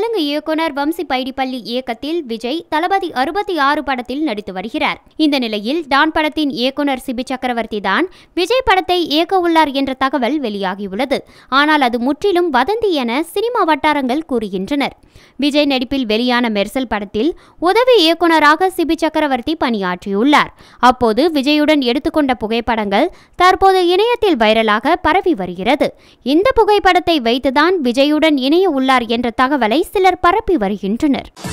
தெலுங்கு இயக்குனர் வம்சி பைடிப்பள்ளி இயக்கத்தில் விஜய் தளபதி 66 படத்தில் நடித்து வருகிறார். இந்த நிலையில் டான் படத்தின் இயக்குனர் சிபி சக்கரவர்த்தி தான் விஜய் படத்தை இயக்க உள்ளார் என்ற தகவல் வெளியாகியுள்ளது. ஆனால் அது முற்றிலும் வதந்தி என சினிமா வட்டாரங்கள் கூறுகின்றனர். விஜய் நடிப்பில் வெளியான மெர்சல் படத்தில் உதவி இயக்குனராக சிபி சக்கரவர்த்தி பணியாற்றியுள்ளார். அப்போது விஜயுடன் எடுத்துக்கொண்ட புகைப்படங்கள் தற்போது இணையத்தில் வைரலாக பரவி வருகிறது. இந்த புகைப்படத்தை வைத்துதான் விஜயுடன் இணைய உள்ளார் என்ற தகவலை சிலர் பரப்பி வருகின்றனர்.